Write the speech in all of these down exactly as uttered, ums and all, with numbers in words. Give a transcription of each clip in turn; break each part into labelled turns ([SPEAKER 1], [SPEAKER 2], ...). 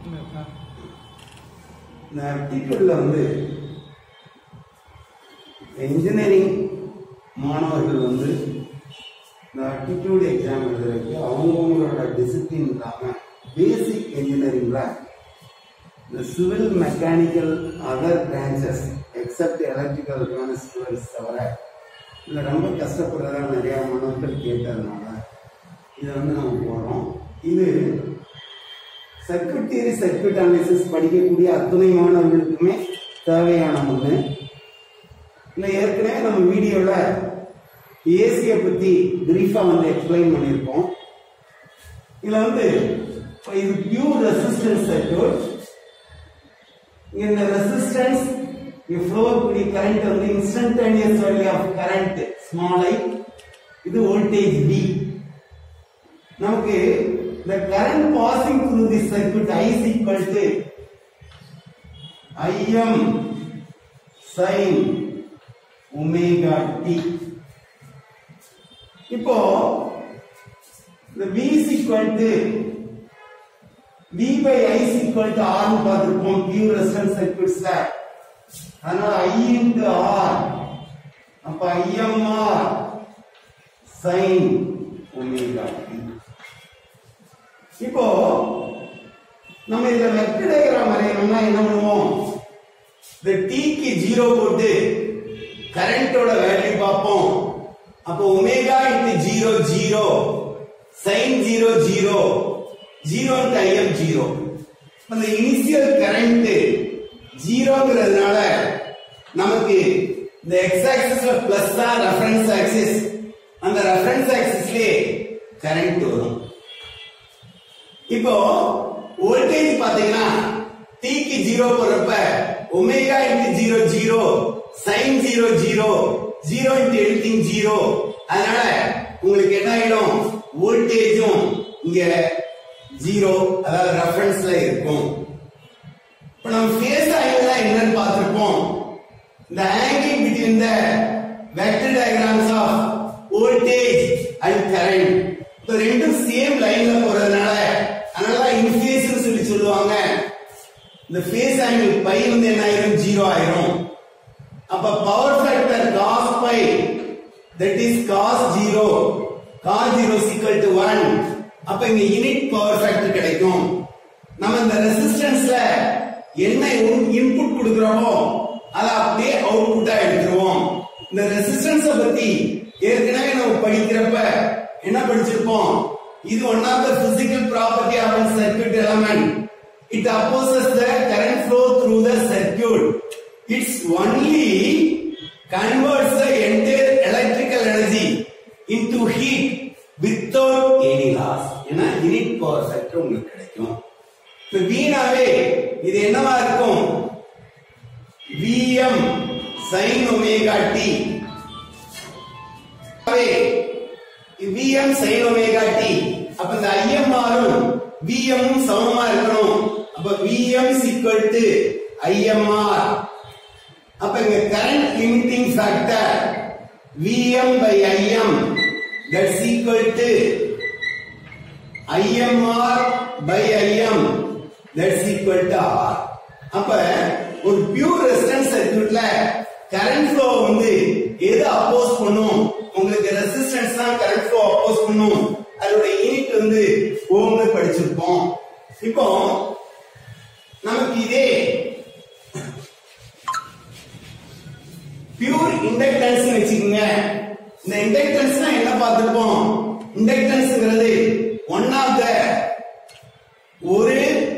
[SPEAKER 1] இந்த ஆப்டிடியூட்ல வந்து இன்ஜினியரிங் மாணவர்கள் வந்து இந்த ஆப்டிடியூட் எக்ஸாம் எழுதுறதுக்கு அவங்கவுங்களோட டிசிப்ளின் இல்லாம பேசிக் இன்ஜினியரிங்ல இந்த civil mechanical other branches except electrical students தவிர இதில் ரொம்ப கஷ்டப்படுறதா நிறையா மாணவர்கள் கேட்டதுனால இதை வந்து நம்ம போகிறோம். இது சர்க்யூட் தியரி சர்க்யூட் அனாலிசிஸ் படிக்கக்கூடிய அத்துணை மாணவர்களுக்குமே தேவையான ஒன்று. இல்லை ஏற்கனவே நம்ம வீடியோவில் ஏசியை பற்றி பிரீஃபாக வந்து எக்ஸ்பிளைன் பண்ணியிருக்கோம். இதில் வந்து இது பியூர் ரெசிஸ்டன்ஸ் சர்க்யூட். இந்த ரெசிஸ்டன்ஸ் ஃப்ளோ கூடிய கரண்ட் வந்து instantaneous value of current small I, இது வோல்டேஜ் V. நமக்கு the current passing through this circuit I is equal to Im sin omega t. இப்போ the V is equal to V by I is equal to R னு பார்த்திருப்போம் pure resistance circuitsல. அதனால I into R, அப்ப I M R sin omega t. இப்போ நம்ம இந்த vector diagram வரையணும்னா என்ன பண்ணுவோம்? இந்த t க்கு ஜீரோ போட்டு கரண்டோட வேல்யூ பார்ப்போம். அப்போ omega into zero zero, sine zero zero, zero into Im zero. அந்த இனிஷியல் கரண்ட் ஜீரோங்கிறதுனால நமக்கு இந்த எக்ஸ் ஆக்சிஸ்ல பிளஸ் தான் ரெஃபரன்ஸ் ஆக்சிஸ். அந்த ரெஃபரன்ஸ் ஆக்சிஸ்லயே கரண்ட் வரும். இப்போ வோல்டேஜ் பாத்தீங்கன்னா t க்கு ஜீரோ போறப்ப omega into zero zero, sine zero zero, zero into anything zero. அதனால உங்களுக்கு என்ன ஆயிடும்? வோல்டேஜும் இங்க ஜீரோ, அதாவது ரெஃபரன்ஸ்ல இருக்கும். இப்போ நம்ம ஃபேஸ் ஆங்கிள் என்னன்னு பார்த்திருப்போம். இந்த angle between the vector diagrams of voltage and current இப்போ ரெண்டும் சேம் லைன்ல போறதுனால அதனால இன்ஃபேஸ் சொல்லி சொல்லுவாங்க. இந்த ஃபேஸ் ஆங்கிள் பை வந்து என்ன ஆயிரும்? ஜீரோ ஆயிரும். அப்ப power factor cos by that is cos zero, cos zero is equal to one. அப்ப இங்க யூனிட் பவர் ஃபேக்டர் கிடைக்கும். நம்ம இந்த ரெசிஸ்டன்ஸ்ல என்ன இன்புட் கொடுக்கறோமோ அத அப்படியே அவுட்புட்டா எடுத்துருவோம். இந்த ரெசிஸ்டன்ஸ பத்தி ஏற்கனவே நம்ம படிக்கிறப்ப என்ன படிச்சிருப்போம்? இது one of the physical property of a circuit element. It opposes the current flow through the circuit. It's only converts the entire electrical energy into heat without any loss. ஏன்னா யூனிட் பவர் ஃபேக்டர் உங்களுக்கு கிடைக்கும். இப்போ வீணாவே இது என்னவா இருக்கும்? Vm sin omega t. Vm sin omega t. அப்ப இந்த Im மாறும், Vm ம் சமமா இருக்கணும். அப்ப Vm is equal to I M R. அப்ப இங்க current limiting factor Vm by Im that's equal to I M R by Im that's equal to R. அப்ப ஒரு பியூர் ரெசிஸ்டன்ஸ் சர்க்யூட்ல கரண்ட் ஃப்ளோ வந்து எது அப்போஸ் பண்ணும்? உங்களுக்கு ரெசிஸ்டன்ஸ் தான் கரண்ட் ஃப்ளோ அப்போஸ் பண்ணும். அதோட யூனிட் வந்து ஓம்ல படிச்சிருப்போம். இப்போ நமக்கு இதே பியூர் இண்டக்டன்ஸ் வெச்சுக்கங்க. இந்த இண்டக்டன்ஸ்னா என்ன பார்த்திருப்போம்? இண்டக்டன்ஸ்ங்கிறது ஒன் ஆஃப் த ஒரு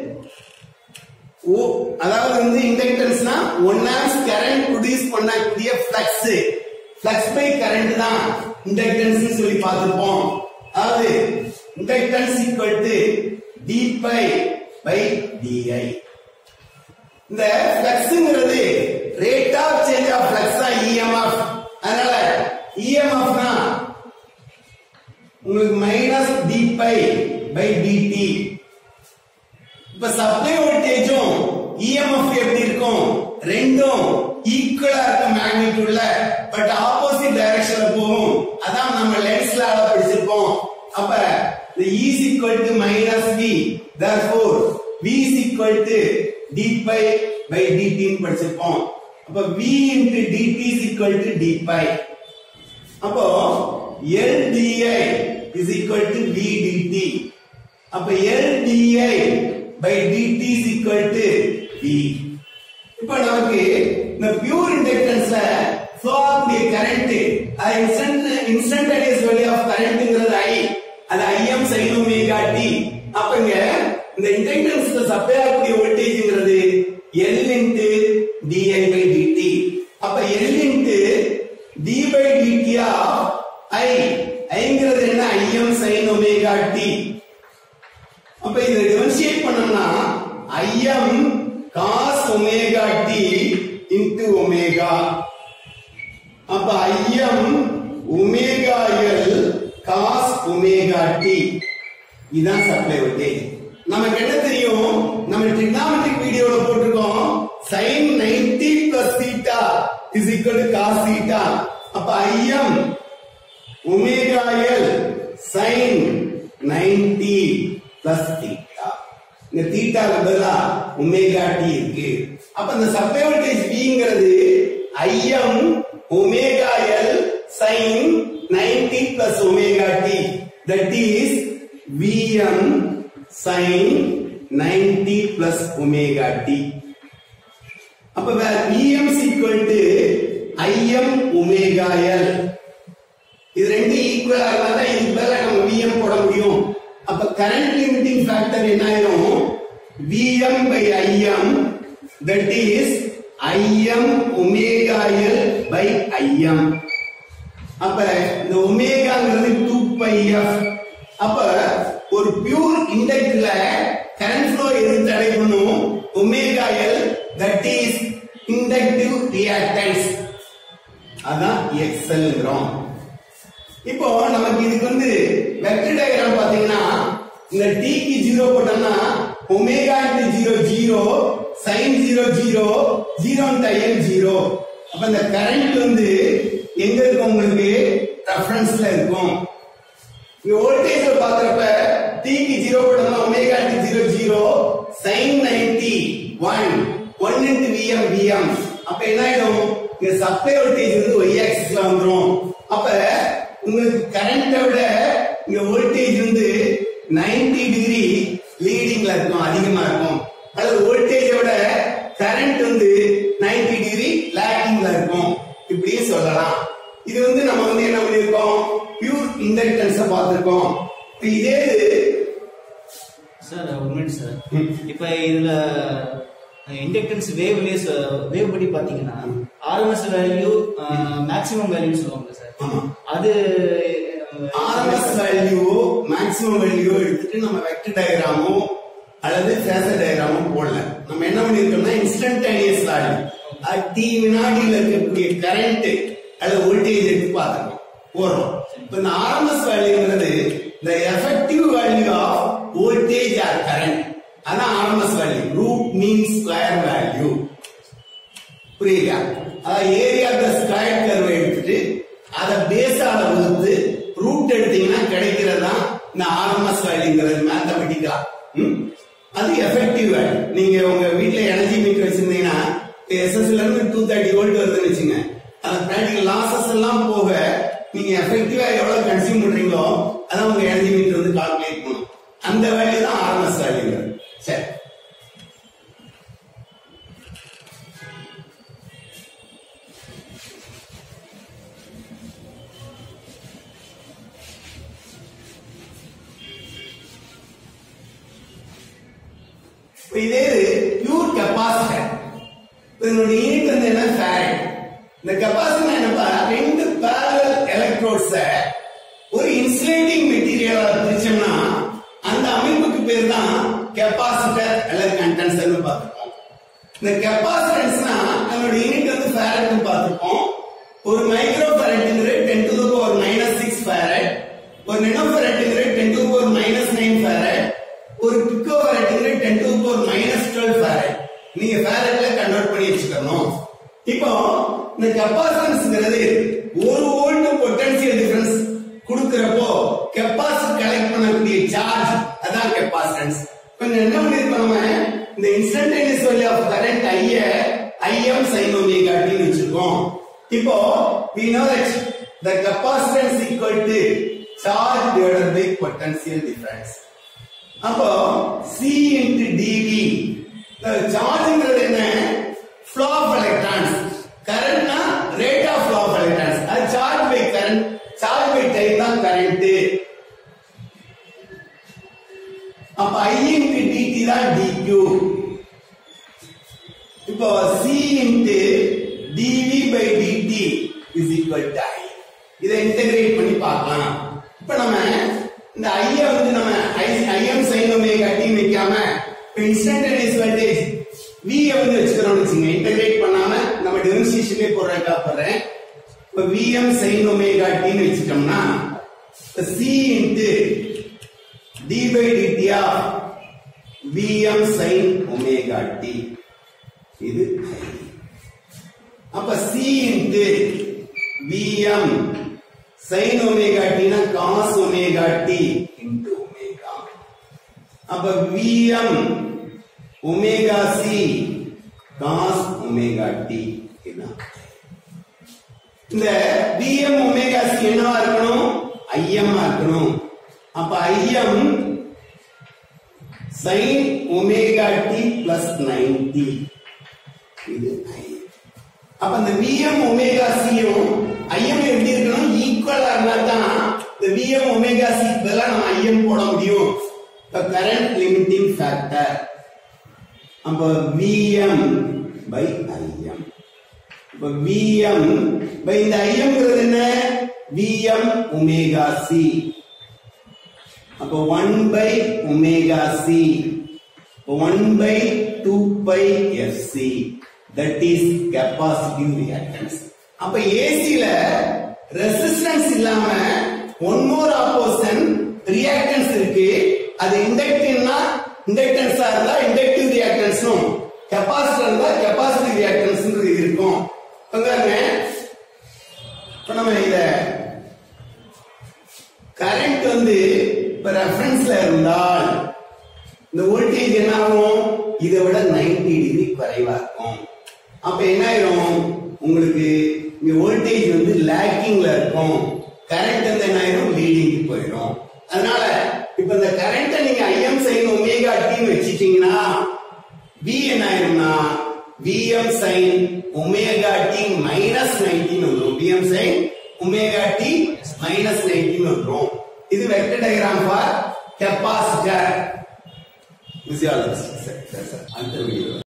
[SPEAKER 1] அதாவது வந்து இண்டக்டன்ஸ்னா ஒன் ஆம்ஸ் கரண்ட் ப்ரொடியூஸ் பண்ணக்கூடிய ஃப்ளக்ஸ், ஃப்ளக்ஸ் பை கரண்ட் தான் இண்டக்டன்ஸ் சொல்லி பார்த்திருப்போம். அதாவது inductance equal to d phi by di. இந்த ஃப்ளக்ஸ்ங்கிறது rate of change of flux தான் E M F. அதனால E M F னா உங்களுக்கு minus d phi by dt. இப்ப சப்ளை வோல்டேஜும் E M F எப்படி இருக்கும்? ரெண்டும் ஈக்குவலா இருக்க மேக்னிட்யூட்ல பட் ஆப்போசிட் டைரக்ஷன்ல போகும். அதான் நம்ம லென்ஸ் லால படிச்சிருப்போம். அப்ப the E is equal to minus V. Therefore V is equal to d pi by dt ன்னு படிச்சிருப்போம். அப்ப V into dt is equal to d pi. அப்போ L di is equal to V dt. அப்ப L di by dt is equal to V. இப்ப நமக்கு இந்த pure இண்டக்டன்ஸ்ல flow ஆகக்கூடிய கரண்ட் அது இன்ஸ்டன்ட் இன்ஸ்டன்டேனியஸ் வேல்யூ ஆஃப் கரண்ட்ங்கிறது I அது Im sin omega t. அப்பங்க இந்த இண்டக்டன்ஸ்ல சப்ளை ஆகக்கூடிய வோல்டேஜ்ங்கிறது L into di by dt. அப்ப L into d by dt of I ஐங்கிறது என்ன Im sin omega t. அப்ப இத டிஃபரன்ஷியேட் பண்ணோம்னா Im cos omega t into omega. அப்ப Im omega L cos omega t இதான் சப்ளை வோல்டேஜ். நமக்கு என்ன தெரியும், நம்ம ட்ரிகோனமெட்ரிக் வீடியோல போட்டுருக்கோம் sin ninety plus theta is equal to cos theta. அப்ப Im omega L sin ninety plus theta. இந்த தீட்டாக்கு பதிலா ஒமேகா டி இருக்கு. அப்ப இந்த சப்ளை வோல்டேஜ் Vங்கிறது Im omega L sin ninety plus omega t, that is Vm sin ninety plus omega t. அப்ப Vm is equal to Im omega L. இது ரெண்டு ஈக்குவலா இருந்தா இதுக்கு பதிலா நம்ம Vm போட முடியும். அப்ப கரண்ட் லிமிட்டிங் ஃபேக்டர் என்ன ஆயிடும், Vm by Im, that is Im omega L by Im. அப்ப இந்த ஒமேகாங்கிறது two pi f. அப்ப ஒரு பியூர் இண்டக்டர்ல கரண்ட் ஃப்ளோ எது தடை பண்ணும், omega L, that is inductive reactance, அதான் X L. இப்போ நமக்கு இதுக்கு வந்து வெக்டர் டயகிராம் பாத்தீங்கன்னா இந்த t க்கு zero போட்டோம்னா omega into zero zero, sin zero zero, zero into Im zero. அப்ப இந்த கரண்ட் வந்து எங்க இருக்கும், உங்களுக்கு ரெஃபரன்ஸ்ல இருக்கும். இந்த வோல்டேஜ் பாக்குறப்ப t க்கு zero போட்டோம்னா omega into zero zero, sin ninety, one, one into Vm Vm. அப்ப என்ன ஆயிடும், இந்த சப்ளை வோல்டேஜ் வந்து y ஆக்சிஸ்ல வந்துரும். அப்ப உங்களுக்கு கரண்ட விட இங்க வோல்டேஜ் வந்து ninety டிகிரி லீடிங்ல இருக்கும், அதிகமா இருக்கும். அல்லது வோல்டேஜை விட கரண்ட் வந்து ninety டிகிரி லாகிங்ல இருக்கும், இப்படியே சொல்லலாம். இது வந்து நம்ம வந்து என்ன பண்ணிருக்கோம், பியூர் இண்டக்டன்ஸ் பார்த்திருக்கோம். இதே
[SPEAKER 2] சார் ஒரு மினிட் சார், இப்ப இதுல இண்டக்டன்ஸ் வேவ்லயே வேவ் படி பாத்தீங்கன்னா ஆர்எம்எஸ் வேல்யூ மேக்ஸிமம் வேல்யூ சொல்லுவாங்க சார். அது
[SPEAKER 1] ஆர்எம்எஸ் வேல்யூ மேக்ஸிமம் வேல்யூ எடுத்துட்டு நம்ம வெக்டர் டயகிராமோ அல்லது ஃபேசர் டயகிராமோ போடல. நம்ம என்ன பண்ணிருக்கோம்னா இன்ஸ்டன்டேனியஸ் வேல்யூ, டி வினாடியில் இருக்கக்கூடிய கரண்ட் அல்லது வோல்டேஜ் எடுத்து பார்த்துக்கோம் போறோம். இப்ப இந்த ஆர்எம்எஸ் வேல்யூங்கிறது the effective value of voltage or current, அதான் RMS value. Root means square value, புரியுதா? அத ஏரியா த ஸ்கொயர் கர்வ் எடுத்துட்டு அத பேஸால வகுத்து ரூட் எடுத்தீங்கன்னா கிடைக்கிறதா இந்த ஆர்எம்எஸ் வேல்யூங்கிறது மேத்தமெட்டிக்கா. அது எஃபெக்டிவ் வேல்யூ. நீங்க உங்க வீட்டுல எனர்ஜி மீட்டர் வச்சிருந்தீங்கன்னா எஸ்எஸ்ல இருந்து டூ தேர்ட்டி வோல்ட் வருதுன்னு வச்சுங்க, அந்த பிராக்டிகல் லாசஸ் எல்லாம் போக நீங்க எஃபெக்டிவா எவ்வளவு கன்சியூம் பண்றீங்களோ அதான் உங்க எனர்ஜி மீட்டர் வந்து கால்குலேட் பண்ணும். அந்த வேல்யூ தான் ஆர்எம்எஸ் வேல்யூங்கிறது. சரி, இதே பியூர் கெப்பாசிட்டர், இதனுடைய யூனிட் வந்து என்ன, ஃபாரட். இந்த கெப்பாசிட்டர் என்னப்பா, ரெண்டு parallel எலக்ட்ரோட்ஸ் ஒரு இன்சுலேட்டிங் மெட்டீரியலா பிரிச்சோம்னா அந்த அமைப்புக்கு பேர் தான் கெப்பாசிட்டர் அல்லது கண்டென்சர்னு பார்த்திருக்கோம். இந்த கெப்பாசிட்டன்ஸ்னா நம்மளோட யூனிட் வந்து ஃபாரட்னு பார்த்திருக்கோம். ஒரு மைக்ரோ ஃபாரட்ங்கிறது ten to the power minus six farad, ஒரு நானோ ஃபாரட்ங்கிறது ten to the power minus nine farad, ஒரு பிக்கோ ஃபாரட்ங்கிறது ten to the power minus twelve farad. நீங்க ஃபாரட்ல கன்வெர்ட் பண்ணி வச்சுக்கணும். இப்போ இந்த கெப்பாசிட்டன்ஸ்ங்கிறது ஒரு வோல்ட் பொட்டன்ஷியல் டிஃபரன்ஸ் கொடுக்கிறப்போ கெப்பாசிட்டர் கலெக்ட் பண்ணக்கூடிய சார்ஜ், அதான் கெப்பாசிட்டன்ஸ். கொஞ்சம் என்ன பண்ணிருக்கோம், நம்ம இந்த instantaneous value of current I Im sin omega t னு வச்சிருக்கோம். இப்போ we know that the capacitance equal to charge divided by potential difference. அப்போ C into dV, the chargeங்கிறது என்ன? flow of electrons. current னா rate of flow of electrons. அது charge by current, charge by time தான் current. அப்ப I into dt தான் dq. இப்போ C into dV by dt is equal to I. இதை integrate பண்ணி பார்க்கலாம். இப்போ நம்ம இந்த I வந்து நம்ம Im sin omega t வைக்காம இன்ஸ்டன்டேனியஸ் வோல்டேஜ் V வந்து வச்சுக்கிறோம்னு வச்சுங்க. இன்டகிரேட் பண்ணாம நம்ம டிஃபரன்ஷியேஷனே போடுறேன் காப்பறேன். இப்போ Vm sin omega t னு வச்சிட்டோம்னா C into d by dt of Vm sin omega t இது அப்ப C into Vm sin omega t னா cos omega t into omega. அப்ப Vm omega c cos omega t இதுதான். இந்த Vm omega c என்னவா இருக்கணும்? Im இருக்கணும். அப்ப Im sin omega t plus ninety இது I. அப்ப இந்த Vm omega c யும் Im எப்படி இருக்கணும்? ஈக்குவலா இருந்தா தான் இந்த Vm omega c பதிலா நம்ம Im போட முடியும். the current limiting factor. அப்ப Vm by Im. அப்ப Vm by இந்த Im ங்கிறது என்ன? Vm omega c. அப்ப one by omega c, one by two pi fc, that is capacitive reactance. அப்ப AC ல ரெசிஸ்டன்ஸ் இல்லாம one more opposition reactance இருக்கு. அது இண்டக்டிவ்னா இண்டக்டன்ஸா இருந்தா இண்டக்டிவ் ரியாக்டன்ஸும், கெபாசிட்டர் இருந்தா கெபாசிட்டிவ் ரியாக்டன்ஸ் இருக்கும். பாருங்க, இப்ப நம்ம இத கரண்ட் வந்து இப்ப ரெஃபரன்ஸ்ல இருந்தால் இந்த வோல்டேஜ் என்ன ஆகும்? இதை விட ninety டிகிரி குறைவா இருக்கும். அப்ப என்ன ஆயிரும்? உங்களுக்கு இங்க வோல்டேஜ் வந்து லாக்கிங்ல இருக்கும், கரண்ட் வந்து என்ன ஆயிரும்? லீடிங்க்கு போயிடும். அதனால இப்ப இந்த கரண்ட் நீங்க Im sin omega t வச்சிட்டீங்கன்னா V என்ன ஆயிரும்னா Vm sin omega t minus ninety வந்துரும். Vm sin omega t minus ninety வந்துரும். இது vector diagram for capacitor. physiology. That's it. Until video.